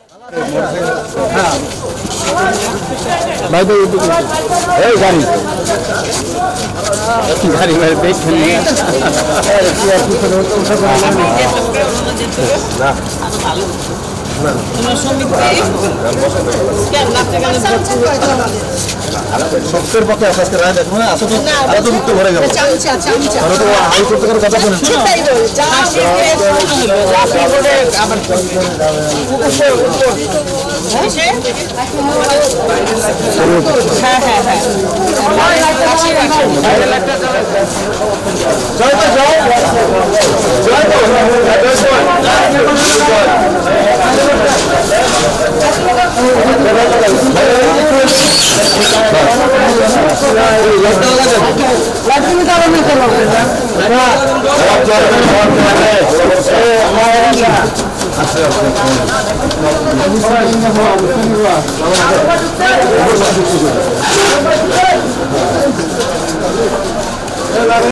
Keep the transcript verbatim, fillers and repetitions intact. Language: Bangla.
भाई भाई ए गाड़ी गाड़ी में देख नहीं ना সবচেয়ে পক্ষে আজকে রায় দেখো না আসলে আরো তো মুক্ত ভরে গেল চামচা চামচা আরো তো আই করতে করে কথা শুনেন সেটাই বল যা যা বলে আবার হ্যাঁ হ্যাঁ হ্যাঁ জয় তো জয় জয় তো